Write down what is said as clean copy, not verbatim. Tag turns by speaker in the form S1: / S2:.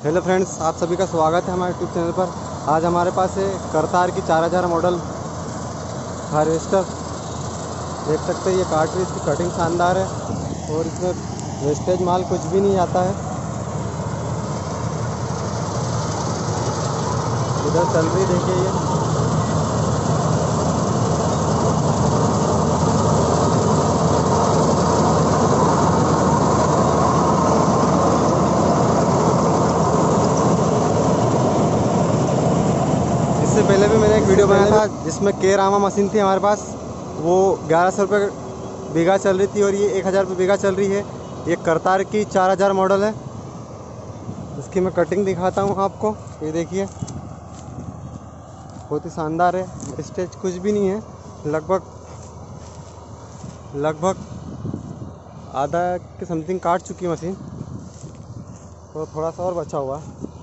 S1: Hello friends, आप सभी का स्वागत है हमारे यूट्यूब चैनल पर। आज हमारे पास है करतार की 4000 मॉडल हार्वेस्टर। देख सकते हैं ये कार्ट्रिज की कटिंग शानदार है और इसमें वेस्टेज माल कुछ भी नहीं आता है। इधर चल रही देखिए ये। इससे पहले भी मैंने एक वीडियो बनाया था जिसमें केरामा मशीन थी हमारे पास, वो 1100 रुपये बीघा चल रही थी और ये 1000 रुपये बीघा चल रही है। ये करतार की 4000 मॉडल है। इसकी मैं कटिंग दिखाता हूँ आपको। ये देखिए बहुत ही शानदार है, स्टेज कुछ भी नहीं है। लगभग आधा के समथिंग काट चुकी है मशीन, तो थोड़ा सा और बचा हुआ है।